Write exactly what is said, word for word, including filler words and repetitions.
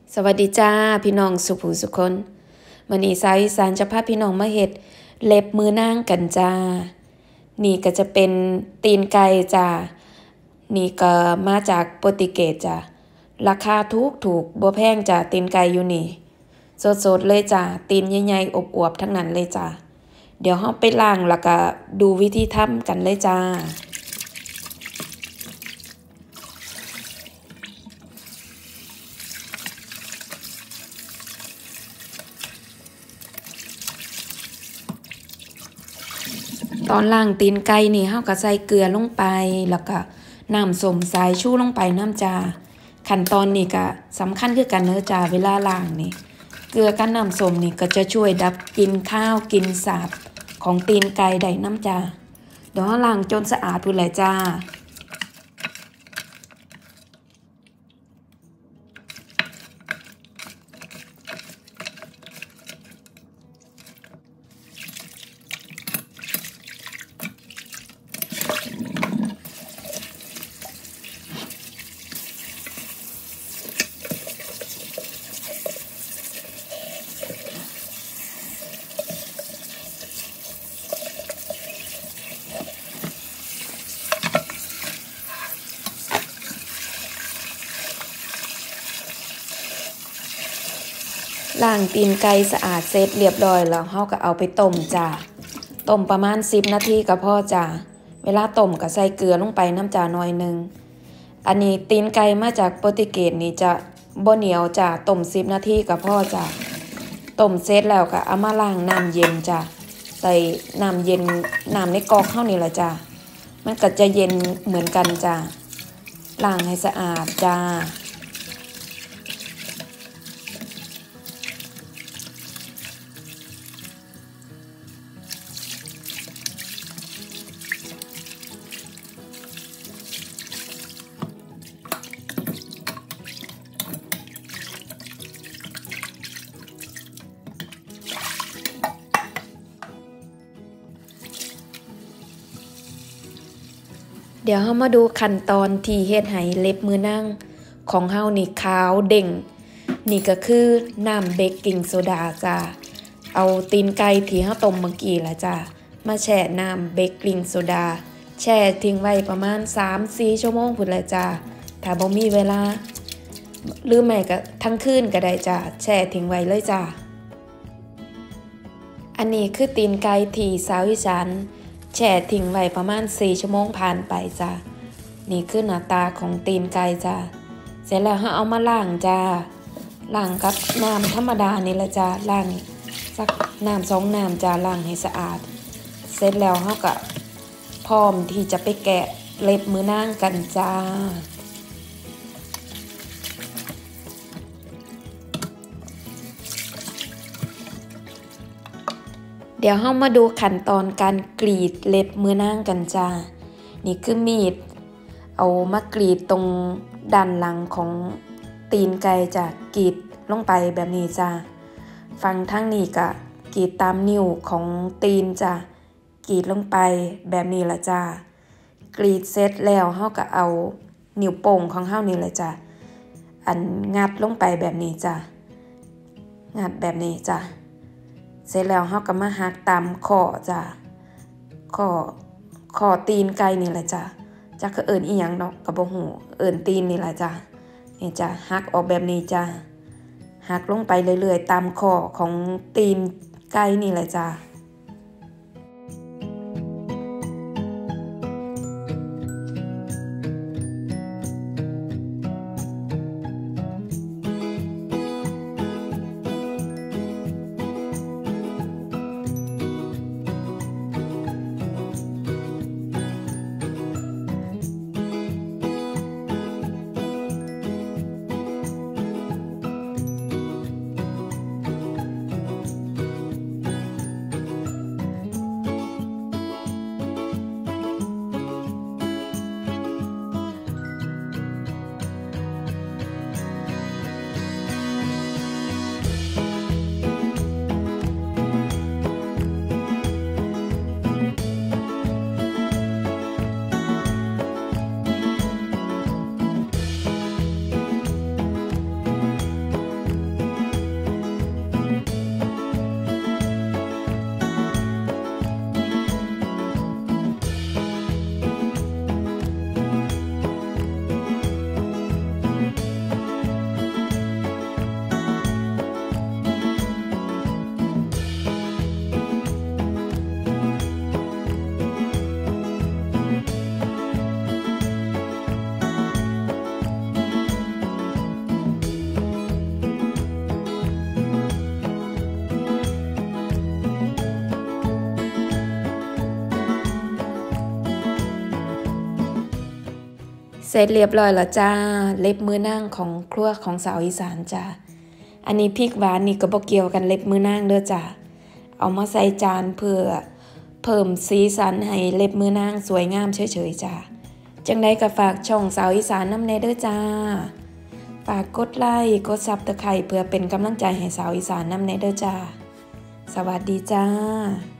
สวัสดีจ้าพี่น้องสุภูสุคนมื้อนี้สาวอีสานจะพาพี่น้องมาเฮ็ดเล็บมือนางกันจ้านี่ก็จะเป็นตีนไก่จ้านี่ก็มาจากโปรตุเกสจ้าราคาถูกถูกบ่แพงจ้าตีนไก่อยู่นี่สดๆเลยจ้าตีนใหญ่ๆอวบๆทั้งนั้นเลยจ้าเดี๋ยวเฮาไปล้างแล้วก็ดูวิธีทำกันเลยจ้าตอนล้างตีนไก่นี่เฮาก็ใส่เกลือลงไปแล้วก็น้ำส้มสายชูลงไปน้ำจ้าขั้นตอนนี้ก็สำคัญคือกันเด้อจ้าเวลาล้างนี่เกลือกับน้ำส้มนี่ก็จะช่วยดับกลิ่นคาวกลิ่นสาบของตีนไก่ได้น้ำจ้าเดี๋ยวเฮาล้างจนสะอาดพุ่นแหละจ้าล้างตีนไก่สะอาดเสร็จเรียบร้อยแล้วเฮาก็เอาไปต้มจ้าต้มประมาณสิบนาทีก็พอจ้าเวลาต้มก็ใส่เกลือลงไปน้ำจ้าหน่อยนึงอันนี้ตีนไก่มาจากโปรตุเกสนี่จะบ่เหนียวจ้าต้มสิบนาทีก็พอจ้าต้มเสร็จแล้วก็เอามาล้างน้ำเย็นจ้าใส่น้ำเย็นน้ำในก๊อกเฮานี่แหละจ้ามันก็จะเย็นเหมือนกันจ้าล้างให้สะอาดจ้าเดี๋ยวเฮามาดูขั้นตอนที่เฮ็ดให้เล็บมือนางของเฮานี่ขาวเด้งนี่ก็คือน้ำเบกกิ้งโซดาจ้าเอาตีนไก่ที่เฮาต้มเมื่อกี้ล่ะจ้ามาแช่น้ำเบกกิ้งโซดาแช่ทิ้งไว้ประมาณ สามถึงสี่ ชั่วโมงพุ่นแหละจ้าถ้าบ่มีเวลาหรือไม่ก็ทั้งคืนก็ได้จ้าแช่ทิ้งไว้เลยจ้าอันนี้คือตีนไก่ที่สาวอีสานแช่ทิ้งไว้ประมาณสี่ชั่วโมงผ่านไปจ้านี่คือหน้าตาของตีนไก่จ้าเสร็จแล้วเฮาเอามาล้างจ้าล้างกับน้ำธรรมดานี่แหละจ้าล้างสักน้ำสองน้ำจ้าล้างให้สะอาดเสร็จแล้วเฮาก็พร้อมที่จะไปแกะเล็บมือนางกันจ้าเดี๋ยวเฮามาดูขั้นตอนการกรีดเล็บมือนางกันจ้านี่คือมีดเอามากรีดตรงด้านหลังของตีนไก่จ้ากรีดลงไปแบบนี้จ้าฝั่งทางนี้ก็กรีดตามนิ้วของตีนจ้ากรีดลงไปแบบนี้ละจ้ากรีดเสร็จแล้วเฮาก็เอานิ้วโป้งของเฮานี่แหละจ้าอันงัดลงไปแบบนี้จ้างัดแบบนี้จ้าเสร็จแล้วเฮาก็มาหักตามข้อจ้าข้อข้อตีนไก่นี่แหละจ้าจักก็เอิ้นอีหยังเนาะก็บ่ฮู้เอิ้นตีนนี่แหละจ้านี่จ้าหักออกแบบนี้จ้าหักลงไปเรื่อยๆตามข้อของตีนไก่นี่แหละจ้าร็จเรียบร้อยแล้วจ้าเล็บมือนางของครัวของสาวอีสานจ้าอันนี้พริกหวานนี่ก็บ่เกี่ยวกันเล็บมือนางเด้อจ้าเอามาใส่จานเพื่อเพิ่มสีสันให้เล็บมือนางสวยงามเฉยๆจ้าจังไดก็ฝากช่องสาวอีสานนำแน่เด้อจ้าฝากกดไลค์กดซับตะไคร้เพื่อเป็นกำลังใจให้สาวอีสานนำแน่เด้อจ้าสวัสดีจ้า